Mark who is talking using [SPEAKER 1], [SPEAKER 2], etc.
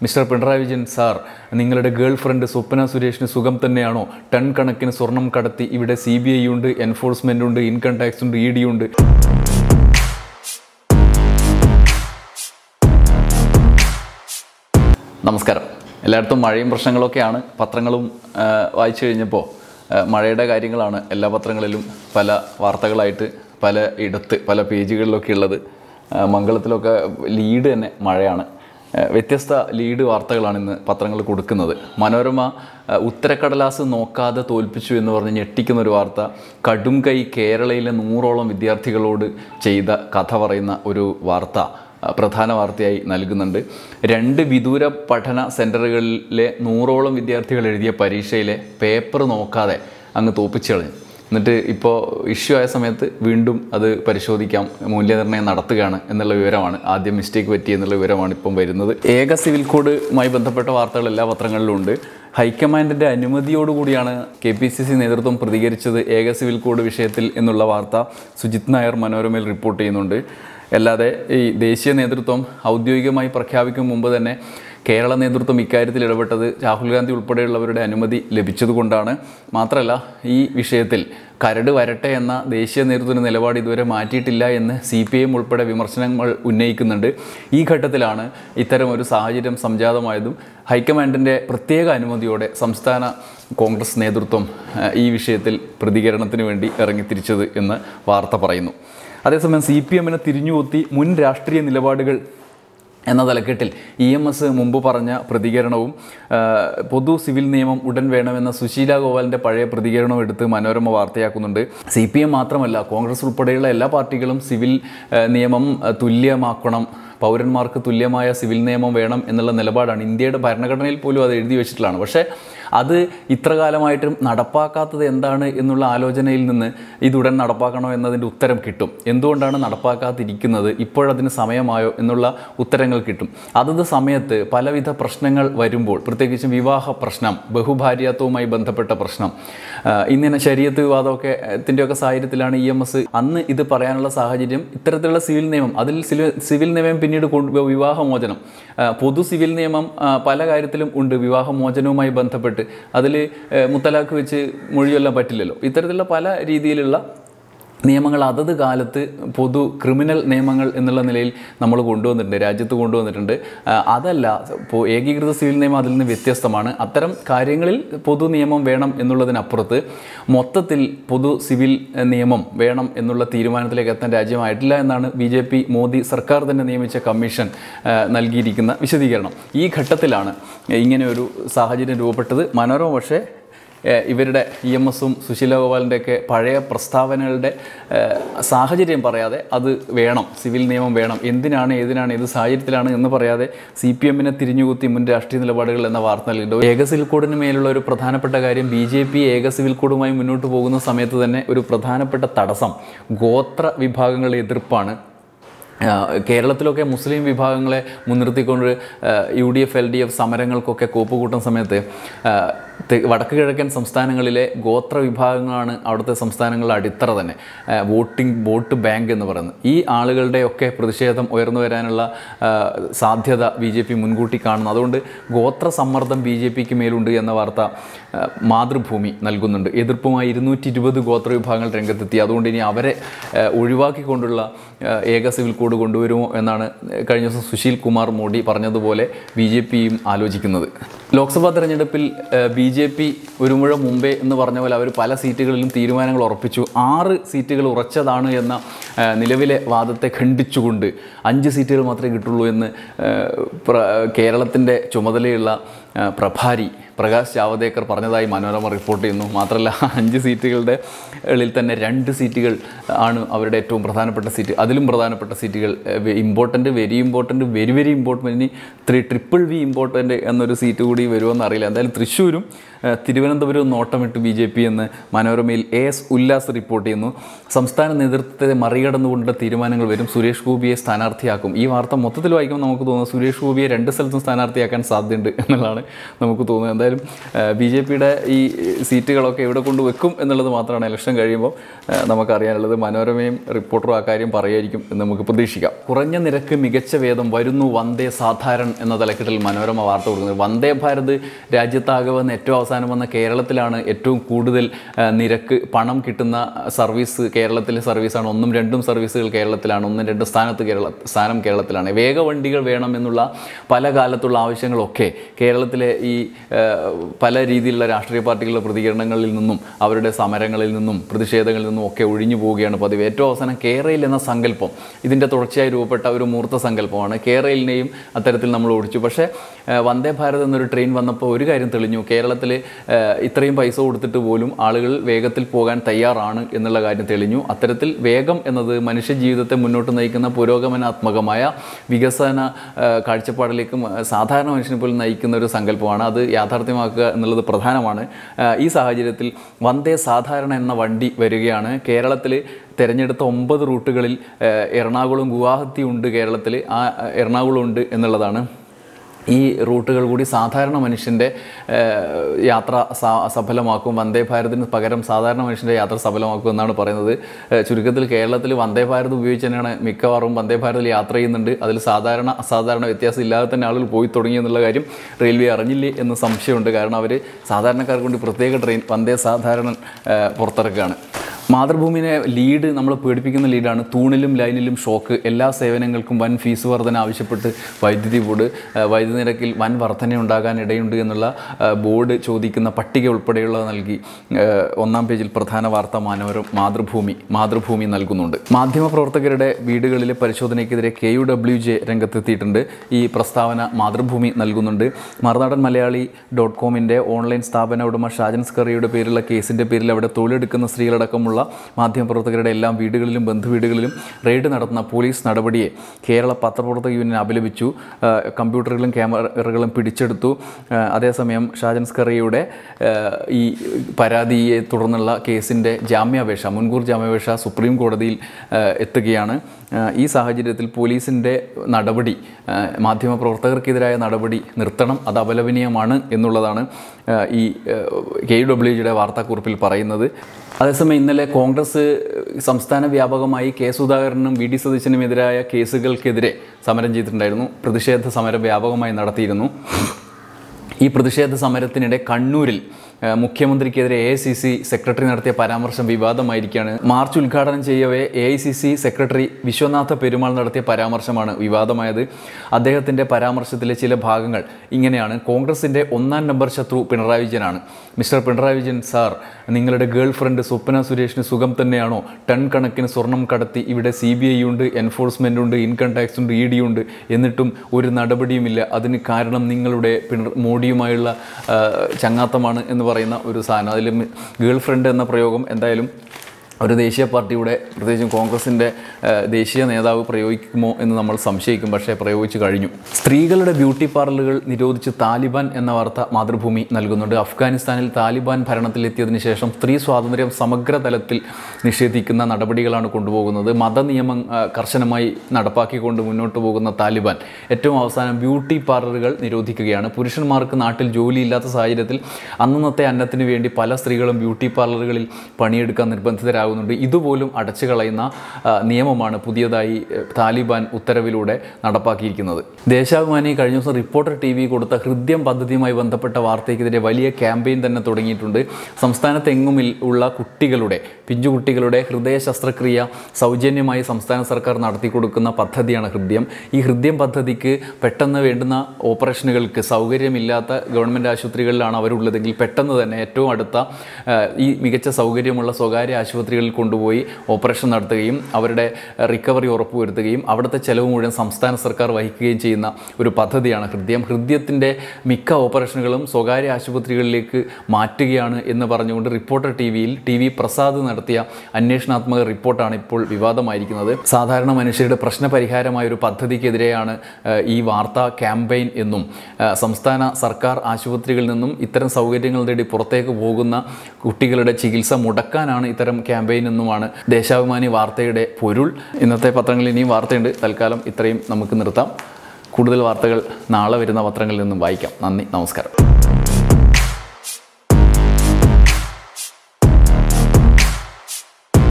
[SPEAKER 1] Mister Pinarayi Vijayan sir, നിങ്ങളുടെ girl friend Swapna സുരേഷിന് സുഖം തന്നെയാണോ? ടൺ കണക്കിന് സ്വർണം കടത്തി ഇവിടെ CBI ഉണ്ട്, എൻഫോഴ്സ്മെൻ്റ് ഉണ്ട്, ഇൻകം ടാക്സ് ഉണ്ട്, ED ഉണ്ട്. നമസ്കാരം. എല്ലായിടത്തും മഴയും പ്രശ്നങ്ങളൊക്കെയാണ്. പത്രങ്ങളും വായിച്ചു കഴിഞ്ഞപ്പോൾ മഴയുടെ കാര്യങ്ങളാണ് എല്ലാ പത്രങ്ങളിലും പല വാർത്തകളായിട്ട് പല ഇടത്ത് പല പേജുകളിലൊക്കെ ഉള്ളത്. മംഗളത്തിലൊക്കെ ലീഡ് തന്നെ മഴയാണ്. വ്യത്യസ്ത ലീഡ് വാർത്തകളാണ് ഇന്ന് പത്രങ്ങൾ കൊടുക്കുന്നത്. മനോരമ ഉത്തരക്കടലാസ് നോക്കാതെ തോൽപ്പിച്ചു എന്ന് പറഞ്ഞ് ഞെട്ടിക്കുന്ന ഒരു വാർത്ത. കടും കൈ കേരളയിലെ 100ഓളം വിദ്യാർത്ഥികളോട് ചെയ്ത കഥ പറയുന്ന ഒരു വാർത്ത പ്രധാന വാർത്തയായി നൽകുന്നുണ്ട്. 2 വിദൂര പഠന സെൻറ്ററുകളിലെ 100ഓളം വിദ്യാർത്ഥികൾ എഴുതിയ പരീക്ഷയിലെ പേപ്പർ നോക്കാതെ അങ്ങ് തോൽപ്പിച്ചു കളഞ്ഞു. എന്നിട്ട് ഇപ്പോൾ ഇഷ്യൂ ആയ സമയത്ത് വീണ്ടും അത് പരിശോധിക്കാം, മൂല്യനിർണ്ണയം നടത്തുകയാണ് എന്നുള്ള വിവരമാണ്, ആദ്യം മിസ്റ്റേക്ക് പറ്റി എന്നുള്ള വിവരമാണ് ഇപ്പം വരുന്നത്. ഏക സിവിൽ കോഡുമായി ബന്ധപ്പെട്ട വാർത്തകൾ എല്ലാ പത്രങ്ങളിലും ഉണ്ട്. ഹൈക്കമാൻഡിൻ്റെ അനുമതിയോടുകൂടിയാണ് KPCC നേതൃത്വം പ്രതികരിച്ചത് ഏക സിവിൽ കോഡ് വിഷയത്തിൽ എന്നുള്ള വാർത്ത സുജിത് നായർ മനോരമയിൽ റിപ്പോർട്ട് ചെയ്യുന്നുണ്ട്. അല്ലാതെ ഈ ദേശീയ നേതൃത്വം ഔദ്യോഗികമായി പ്രഖ്യാപിക്കും മുമ്പ് തന്നെ കേരള നേതൃത്വം ഇക്കാര്യത്തിൽ ഇടപെട്ടത് രാഹുൽ ഗാന്ധി ഉൾപ്പെടെയുള്ളവരുടെ അനുമതി ലഭിച്ചതുകൊണ്ടാണ്. മാത്രമല്ല, ഈ വിഷയത്തിൽ കരട് വരട്ടെ എന്ന ദേശീയ നേതൃത്വത്തിൻ്റെ നിലപാട് ഇതുവരെ മാറ്റിയിട്ടില്ല എന്ന് CPIM ഉൾപ്പെടെ വിമർശനങ്ങൾ ഉന്നയിക്കുന്നുണ്ട്. ഈ ഘട്ടത്തിലാണ് ഇത്തരം ഒരു സാഹചര്യം സംജാതമായതും ഹൈക്കമാൻഡിൻ്റെ പ്രത്യേക അനുമതിയോടെ സംസ്ഥാന കോൺഗ്രസ് നേതൃത്വം ഈ വിഷയത്തിൽ പ്രതികരണത്തിന് വേണ്ടി ഇറങ്ങിത്തിരിച്ചത് എന്ന് വാർത്ത പറയുന്നു. അതേസമയം CPM-നെ തിരിഞ്ഞുകൊത്തി മുൻ രാഷ്ട്രീയ നിലപാടുകൾ എന്ന തലക്കെട്ടിൽ EMS മുമ്പ് പറഞ്ഞ പ്രതികരണവും പൊതു സിവിൽ നിയമം ഉടൻ വേണമെന്ന സുശീല ഗോപാലിൻ്റെ പഴയ പ്രതികരണവും എടുത്ത് മനോരമ വാർത്തയാക്കുന്നുണ്ട്. CPM മാത്രമല്ല, കോൺഗ്രസ് ഉൾപ്പെടെയുള്ള എല്ലാ പാർട്ടികളും സിവിൽ നിയമം തുല്യമാക്കണം, പൗരന്മാർക്ക് തുല്യമായ സിവിൽ നിയമം വേണം എന്നുള്ള നിലപാടാണ്. ഇന്ത്യയുടെ ഭരണഘടനയിൽ പോലും അത് എഴുതി വെച്ചിട്ടുള്ളതാണ്. പക്ഷേ അത് ഇത്ര കാലമായിട്ടും നടപ്പാക്കാത്തത് എന്താണ് എന്നുള്ള ആലോചനയിൽ നിന്ന് ഇതുടൻ നടപ്പാക്കണോ എന്നതിൻ്റെ ഉത്തരം കിട്ടും. എന്തുകൊണ്ടാണ് നടപ്പാക്കാതിരിക്കുന്നത്, ഇപ്പോഴതിന് സമയമായോ എന്നുള്ള ഉത്തരങ്ങൾ കിട്ടും. അതത് സമയത്ത് പലവിധ പ്രശ്നങ്ങൾ വരുമ്പോൾ, പ്രത്യേകിച്ചും വിവാഹ പ്രശ്നം, ബഹുഭാര്യാത്വവുമായി ബന്ധപ്പെട്ട പ്രശ്നം, ഇങ്ങനെ ശരീഅത്ത് വിവാദമൊക്കെ സാഹചര്യത്തിലാണ് EMS അന്ന് ഇത് പറയാനുള്ള സാഹചര്യം. ഇത്തരത്തിലുള്ള സിവിൽ നിയമം, അതിൽ സിവിൽ നിയമം പിന്നീട് വിവാഹമോചനം, പൊതു സിവിൽ നിയമം പല കാര്യത്തിലും ഉണ്ട്. വിവാഹമോചനവുമായി ബന്ധപ്പെട്ട് അതിൽ മുത്തലാഖ് വെച്ച് മൊഴിയൊല്ലാൻ പറ്റില്ലല്ലോ. ഇത്തരത്തിലുള്ള പല രീതിയിലുള്ള നിയമങ്ങൾ അതത് കാലത്ത് പൊതു ക്രിമിനൽ നിയമങ്ങൾ എന്നുള്ള നിലയിൽ നമ്മൾ കൊണ്ടുവന്നിട്ടുണ്ട്, രാജ്യത്ത് കൊണ്ടുവന്നിട്ടുണ്ട്. അതല്ല, ഏകീകൃത സിവിൽ നിയമം അതിൽ നിന്ന് വ്യത്യസ്തമാണ്. അത്തരം കാര്യങ്ങളിൽ പൊതു നിയമം വേണം എന്നുള്ളതിനപ്പുറത്ത് മൊത്തത്തിൽ പൊതു സിവിൽ നിയമം വേണം എന്നുള്ള തീരുമാനത്തിലേക്ക് എത്താൻ രാജ്യമായിട്ടില്ല എന്നാണ് BJP മോദി സർക്കാർ തന്നെ നിയമിച്ച കമ്മീഷൻ നൽകിയിരിക്കുന്ന വിശദീകരണം. ഈ ഘട്ടത്തിലാണ് ഇങ്ങനെ ഒരു സാഹചര്യം രൂപപ്പെട്ടത്. മനോരമ പക്ഷേ ഇവരുടെ EMS-ഉം സുശീല ഗോപാലിൻ്റെയൊക്കെ പഴയ പ്രസ്താവനകളുടെ സാഹചര്യം പറയാതെ അത് വേണം, സിവിൽ നിയമം വേണം, എന്തിനാണ്, ഏതിനാണ്, ഏത് സാഹചര്യത്തിലാണ് എന്ന് പറയാതെ CPM-നെ തിരിഞ്ഞുകുത്തി മുൻ രാഷ്ട്രീയ നിലപാടുകൾ എന്ന വാർത്ത നൽകുന്നുണ്ട്. ഏക സിവിൽ കോഡിന് മേലുള്ള ഒരു പ്രധാനപ്പെട്ട കാര്യം, BJP ഏക സിവിൽ കോഡുമായി മുന്നോട്ട് പോകുന്ന സമയത്ത് തന്നെ ഒരു പ്രധാനപ്പെട്ട തടസ്സം ഗോത്ര വിഭാഗങ്ങളുടെ എതിർപ്പാണ്. കേരളത്തിലൊക്കെ മുസ്ലിം വിഭാഗങ്ങളെ മുൻനിർത്തിക്കൊണ്ട് UDF LDF സമരങ്ങൾക്കൊക്കെ കോപ്പുകൂട്ടുന്ന സമയത്ത് വടക്ക് കിഴക്കൻ സംസ്ഥാനങ്ങളിലെ ഗോത്ര വിഭാഗങ്ങളാണ് അവിടുത്തെ സംസ്ഥാനങ്ങളുടെ അടിത്തറ തന്നെ. വോട്ട് ബാങ്ക് എന്ന് പറയുന്നത് ഈ ആളുകളുടെയൊക്കെ പ്രതിഷേധം ഉയർന്നു വരാനുള്ള സാധ്യത BJP മുൻകൂട്ടി കാണുന്നു. അതുകൊണ്ട് ഗോത്ര സമ്മർദ്ദം BJPക്ക് മേലുണ്ട് എന്ന വാർത്ത മാതൃഭൂമി നൽകുന്നുണ്ട്. എതിർപ്പുമായി 220 ഗോത്ര വിഭാഗങ്ങൾ രംഗത്തെത്തി. അതുകൊണ്ട് ഇനി അവരെ ഒഴിവാക്കിക്കൊണ്ടുള്ള ഏക സിവിൽ കോഡ് കൊണ്ടുവരുമോ എന്നാണ് കഴിഞ്ഞ ദിവസം സുശീൽ കുമാർ മോഡി പറഞ്ഞതുപോലെ BJPയും ആലോചിക്കുന്നത്. ലോക്സഭാ തെരഞ്ഞെടുപ്പിൽ BJP ഒരു മുഴ മുമ്പേ എന്ന് പറഞ്ഞ പോലെ അവർ പല സീറ്റുകളിലും തീരുമാനങ്ങൾ ഉറപ്പിച്ചു. 6 സീറ്റുകൾ ഉറച്ചതാണ് എന്ന നിലവിലെ വാദത്തെ ഖണ്ഡിച്ചുകൊണ്ട് 5 സീറ്റുകൾ മാത്രമേ കിട്ടുള്ളൂ എന്ന് കേരളത്തിൻ്റെ ചുമതലയുള്ള പ്രഭാരി പ്രകാശ് ജാവദേക്കർ പറഞ്ഞതായി മനോരമ റിപ്പോർട്ട് ചെയ്യുന്നു. മാത്രമല്ല, 5 സീറ്റുകളുടെ ിൽ തന്നെ 2 സീറ്റുകൾ ആണ് അവരുടെ ഏറ്റവും പ്രധാനപ്പെട്ട സീറ്റ്. അതിലും പ്രധാനപ്പെട്ട സീറ്റുകൾ important, very important, very very important, ഇനി 3VV ഇമ്പോർട്ടൻ്റ് എന്നൊരു സീറ്റ് കൂടി കൂടി വരുമെന്ന് അറിയില്ല. എന്തായാലും തൃശ്ശൂരും തിരുവനന്തപുരവും നോട്ടമിട്ട് BJP എന്ന് മനോരമയിൽ AS ഉല്ലാസ് റിപ്പോർട്ട് ചെയ്യുന്നു. സംസ്ഥാന നേതൃത്വത്തെ മറികടന്നുകൊണ്ടുള്ള തീരുമാനങ്ങൾ വരും, സുരേഷ് ഗോപിയെ സ്ഥാനാർത്ഥിയാക്കും. ഈ വാർത്ത മൊത്തത്തിൽ വായിക്കുമ്പോൾ നമുക്ക് തോന്നുന്നു സുരേഷ് ഗോപിയെ 2 സ്ഥലത്തും സ്ഥാനാർത്ഥിയാക്കാൻ സാധ്യതയുണ്ട് എന്നുള്ളതാണ് നമുക്ക് തോന്നുന്നത്. എന്തായാലും BJPയുടെ ഈ സീറ്റുകളൊക്കെ എവിടെ കൊണ്ട് വെക്കും എന്നുള്ളത് മാത്രമാണ് ഇലക്ഷൻ കഴിയുമ്പോൾ നമുക്കറിയാനുള്ളത്. മനോരമയും റിപ്പോർട്ടറും ആ കാര്യം പറയുമായിരിക്കും എന്ന് നമുക്ക് പ്രതീക്ഷിക്കാം. കുറഞ്ഞ നിരക്ക് മികച്ച വേദം വരുന്നു വന്ദേ സാധാരൺ എന്ന തലക്കെട്ടിൽ മനോരമ വാർത്ത കൊടുക്കുന്നത്. വന്ദേ ഭാരത് രാജ്യത്താകെ വന്ന് ഏറ്റവും അവസാനം വന്ന കേരളത്തിലാണ് ഏറ്റവും കൂടുതൽ നിരക്ക് പണം കിട്ടുന്ന സർവീസ് കേരളത്തിലെ സർവീസാണ്. 1ഉം 2ഉം സർവീസുകൾ കേരളത്തിലാണ്, 1ഉം 2ഉം സ്ഥാനം കേരളത്തിലാണ്. വേഗവണ്ടികൾ വേണമെന്നുള്ള പല കാലത്തുള്ള ആവശ്യങ്ങളൊക്കെ കേരളത്തിലെ ഈ പല രീതിയിലുള്ള രാഷ്ട്രീയ പാർട്ടികളുടെ പ്രതികരണങ്ങളിൽ നിന്നും അവരുടെ സമരങ്ങളിൽ നിന്നും പ്രതിഷേധങ്ങളിൽ നിന്നും ഒക്കെ ഒഴിഞ്ഞു പോവുകയാണ് പതിവ്. ഏറ്റവും അവസാനം കേരയിൽ എന്ന സങ്കല്പം ഇതിൻ്റെ തുടർച്ചയായി രൂപപ്പെട്ട ഒരു മൂർത്ത സങ്കല്പമാണ്. കേരളിനെയും അത്തരത്തിൽ നമ്മൾ ഓടിച്ചു. പക്ഷേ വന്ദേ ഭാരത് എന്നൊരു ട്രെയിൻ വന്നപ്പോൾ ഒരു കാര്യം തെളിഞ്ഞു. കേരളത്തിൽ ഇത്രയും പൈസ കൊടുത്തിട്ട് പോലും ആളുകൾ വേഗത്തിൽ പോകാൻ തയ്യാറാണ് എന്നുള്ള കാര്യം തെളിഞ്ഞു. അത്തരത്തിൽ വേഗം എന്നത് മനുഷ്യ ജീവിതത്തെ മുന്നോട്ട് നയിക്കുന്ന പുരോഗമനാത്മകമായ വികസന കാഴ്ചപ്പാടിലേക്കും സാധാരണ മനുഷ്യനെ പോലും നയിക്കുന്ന ഒരു സങ്കല്പമാണ്. അത് യാഥാർത്ഥ്യമാക്കുക എന്നുള്ളത് പ്രധാനമാണ്. ഈ സാഹചര്യത്തിൽ വന്ദേ സാധാരണ എന്ന വണ്ടി വരികയാണ്. കേരളത്തിൽ തിരഞ്ഞെടുത്ത 9 റൂട്ടുകളിൽ എറണാകുളം ഗുവാഹത്തി ഉണ്ട്, കേരളത്തിൽ ആ എറണാകുളം ഉണ്ട് എന്നുള്ളതാണ്. ഈ റൂട്ടുകൾ കൂടി സാധാരണ മനുഷ്യൻ്റെ യാത്ര സഫലമാക്കും. വന്ദേ ഭാരതിന് പകരം സാധാരണ മനുഷ്യൻ്റെ യാത്ര സഫലമാക്കും എന്നാണ് പറയുന്നത്. ചുരുക്കത്തിൽ കേരളത്തിൽ വന്ദേ ഭാരത് ഉപയോഗിച്ച് തന്നെയാണ് മിക്കവാറും വന്ദേ ഭാരതിൽ യാത്ര ചെയ്യുന്നുണ്ട്. അതിൽ സാധാരണ അസാധാരണ വ്യത്യാസം ഇല്ലാതെ തന്നെ ആളുകൾ പോയി തുടങ്ങി എന്നുള്ള കാര്യം റെയിൽവേ അറിഞ്ഞില്ലേ എന്ന് സംശയമുണ്ട്. കാരണം അവർ സാധാരണക്കാർക്ക് വേണ്ടി പ്രത്യേക ട്രെയിൻ വന്ദേ സാധാരണ പുറത്തിറക്കുകയാണ്. മാതൃഭൂമിനെ ലീഡ് നമ്മൾ പേടിപ്പിക്കുന്ന ലീഡാണ്. തൂണിലും ലൈനിലും ഷോക്ക്, എല്ലാ സേവനങ്ങൾക്കും വൻ ഫീസ് വർധന ആവശ്യപ്പെട്ട് വൈദ്യുതി ബോർഡ്. വൈദ്യുതി നിരക്കിൽ വൻ വർധന ഉണ്ടാകാൻ ഇടയുണ്ട് എന്നുള്ള ബോർഡ് ചോദിക്കുന്ന പട്ടിക ഉൾപ്പെടെയുള്ളത് നൽകി 1-ാം പേജിൽ പ്രധാന വാർത്ത മാതൃഭൂമി നൽകുന്നുണ്ട്. മാധ്യമപ്രവർത്തകരുടെ വീടുകളിലെ പരിശോധനയ്ക്കെതിരെ KUWJ രംഗത്തെത്തിയിട്ടുണ്ട്. ഈ പ്രസ്താവന മാതൃഭൂമി നൽകുന്നുണ്ട്. മറുനാടൻ മലയാളി .comന്റെ ഓൺലൈൻ സ്ഥാപന ഉടമ ഷാജൻ സ്കറിയുടെ പേരിലുള്ള കേസിൻ്റെ പേരിൽ അവിടെ തൊഴിലെടുക്കുന്ന സ്ത്രീകളടക്കമുള്ള മാധ്യമപ്രവർത്തകരുടെ എല്ലാം വീടുകളിലും ബന്ധുവീടുകളിലും റെയ്ഡ് നടത്തുന്ന പോലീസ് നടപടിയെ കേരള പത്രപ്രവർത്തക യൂണിയൻ അപലപിച്ചു. കമ്പ്യൂട്ടറുകളും ക്യാമറകളും പിടിച്ചെടുത്തു. അതേസമയം ഷാജൻ സ്കറിയുടെ ഈ പരാതിയെ തുടർന്നുള്ള കേസിൻ്റെ മുൻകൂർ ജാമ്യാപേക്ഷ സുപ്രീം കോടതിയിൽ എത്തുകയാണ്. ഈ സാഹചര്യത്തിൽ പോലീസിൻ്റെ നടപടി, മാധ്യമപ്രവർത്തകർക്കെതിരായ നടപടി നിർത്തണം, അത് അപലപനീയമാണ് എന്നുള്ളതാണ് ഈ KUWJയുടെ വാർത്താക്കുറിപ്പിൽ പറയുന്നത്. അതേസമയം ഇന്നലെ കോൺഗ്രസ് സംസ്ഥാന വ്യാപകമായി K. സുധാകരനും VD സതീശനുമെതിരായ കേസുകൾക്കെതിരെ സമരം ചെയ്തിട്ടുണ്ടായിരുന്നു. പ്രതിഷേധ സമരം വ്യാപകമായി നടത്തിയിരുന്നു. ഈ പ്രതിഷേധ സമരത്തിനിടെ കണ്ണൂരിൽ മുഖ്യമന്ത്രിക്കെതിരെ AICC സെക്രട്ടറി നടത്തിയ പരാമർശം വിവാദമായിരിക്കുകയാണ്. മാർച്ച് ഉദ്ഘാടനം ചെയ്യവേ AICC സെക്രട്ടറി വിശ്വനാഥ പെരുമാൾ നടത്തിയ പരാമർശമാണ് വിവാദമായത്. അദ്ദേഹത്തിൻ്റെ പരാമർശത്തിലെ ചില ഭാഗങ്ങൾ ഇങ്ങനെയാണ്. കോൺഗ്രസിൻ്റെ 1-ാം നമ്പർ ശത്രു പിണറായി വിജയനാണ്. മിസ്റ്റർ പിണറായി വിജയൻ സാർ, നിങ്ങളുടെ ഗേൾ ഫ്രണ്ട് സ്വപ്ന സുരേഷിന് സുഖം തന്നെയാണോ? ടൺ കണക്കിന് സ്വർണം കടത്തി ഇവിടെ CBI ഉണ്ട്, എൻഫോഴ്സ്മെൻ്റ് ഉണ്ട്, ഇൻകം ടാക്സ് ഉണ്ട്, ED ഉണ്ട്, എന്നിട്ടും ഒരു നടപടിയുമില്ല. അതിന് കാരണം നിങ്ങളുടെ മോഡിയുമായുള്ള ചങ്ങാത്തമാണ് എന്ന് പറയുന്ന ഒരു സാധനം. അതിൽ ഗേൾ ഫ്രണ്ട് എന്ന പ്രയോഗം എന്തായാലും ഒരു ദേശീയ പാർട്ടിയുടെ പ്രത്യേകിച്ചും കോൺഗ്രസിൻ്റെ ദേശീയ നേതാവ് പ്രയോഗിക്കുമോ എന്ന് നമ്മൾ സംശയിക്കും. പക്ഷേ പ്രയോഗിച്ചു കഴിഞ്ഞു. സ്ത്രീകളുടെ ബ്യൂട്ടി പാർലറുകൾ നിരോധിച്ച് താലിബാൻ എന്ന വാർത്ത മാതൃഭൂമി നൽകുന്നുണ്ട്. അഫ്ഗാനിസ്ഥാനിൽ താലിബാൻ ഭരണത്തിലെത്തിയതിനു ശേഷം സ്ത്രീ സ്വാതന്ത്ര്യം സമഗ്ര തലത്തിൽ നിഷേധിക്കുന്ന നടപടികളാണ് കൊണ്ടുപോകുന്നത്. മതനിയമം കർശനമായി നടപ്പാക്കിക്കൊണ്ട് മുന്നോട്ട് പോകുന്ന താലിബാൻ ഏറ്റവും അവസാനം ബ്യൂട്ടി പാർലറുകൾ നിരോധിക്കുകയാണ്. പുരുഷന്മാർക്ക് നാട്ടിൽ ജോലിയില്ലാത്ത സാഹചര്യത്തിൽ അന്നന്നത്തെ അന്നത്തിന് വേണ്ടി പല സ്ത്രീകളും ബ്യൂട്ടി പാർലറുകളിൽ പണിയെടുക്കാൻ നിർബന്ധിതരാകും. ഇതുപോലും അടച്ചു കളയുന്ന നിയമമാണ് പുതിയതായി താലിബാൻ ഉത്തരവിലൂടെ നടപ്പാക്കിയിരിക്കുന്നത്. ദേശാഭിമാനി കഴിഞ്ഞ ദിവസം റിപ്പോർട്ടർ TV കൊടുത്ത ഹൃദ്യം പദ്ധതിയുമായി ബന്ധപ്പെട്ട വാർത്തയ്ക്കെതിരെ വലിയ ക്യാമ്പയിൻ തന്നെ തുടങ്ങിയിട്ടുണ്ട്. സംസ്ഥാനത്തെങ്ങും ഉള്ള പിഞ്ചുകുട്ടികളുടെ ഹൃദയ ശസ്ത്രക്രിയ സൗജന്യമായി സംസ്ഥാന സർക്കാർ നടത്തി കൊടുക്കുന്ന പദ്ധതിയാണ് ഹൃദ്യം. ഈ ഹൃദ്യം പദ്ധതിക്ക് പെട്ടെന്ന് വേണ്ടുന്ന ഓപ്പറേഷനുകൾക്ക് സൗകര്യമില്ലാത്ത ഗവൺമെൻറ് ആശുപത്രികളിലാണ് അവരുള്ളതെങ്കിൽ പെട്ടെന്ന് തന്നെ ഏറ്റവും അടുത്ത ഈ മികച്ച സൗകര്യമുള്ള സ്വകാര്യ ആശുപത്രി ആശുപത്രികളിൽ കൊണ്ടുപോയി ഓപ്പറേഷൻ നടത്തുകയും അവരുടെ റിക്കവറി ഉറപ്പുവരുത്തുകയും അവിടുത്തെ ചെലവ് മുഴുവൻ സംസ്ഥാന സർക്കാർ വഹിക്കുകയും ചെയ്യുന്ന ഒരു പദ്ധതിയാണ് ഹൃദയത്തിൻ്റെ മിക്ക ഓപ്പറേഷനുകളും സ്വകാര്യ ആശുപത്രികളിലേക്ക് മാറ്റുകയാണ് എന്ന് പറഞ്ഞുകൊണ്ട് റിപ്പോർട്ടർ ടി വി പ്രസാദ് നടത്തിയ അന്വേഷണാത്മക റിപ്പോർട്ടാണ് ഇപ്പോൾ വിവാദമായിരിക്കുന്നത്. സാധാരണ മനുഷ്യരുടെ പ്രശ്നപരിഹാരമായ ഒരു പദ്ധതിക്കെതിരെയാണ് ഈ വാർത്താ ക്യാമ്പയിൻ എന്നും സംസ്ഥാന സർക്കാർ ആശുപത്രികളിൽ നിന്നും ഇത്തരം സൗകര്യങ്ങൾ തേടി പുറത്തേക്ക് പോകുന്ന കുട്ടികളുടെ ചികിത്സ മുടക്കാനാണ് ഇത്തരം ക്യാമ്പയിൻ എന്നുമാണ് ദേശാഭിമാനി വാർത്തയുടെ പൊരുൾ. ഇന്നത്തെ പത്രങ്ങളിൽ ഇനിയും വാർത്തയുണ്ട്. തൽക്കാലം ഇത്രയും നമുക്ക് നിർത്താം. കൂടുതൽ വാർത്തകൾ നാളെ വരുന്ന പത്രങ്ങളിൽ നിന്നും വായിക്കാം. നന്ദി, നമസ്കാരം.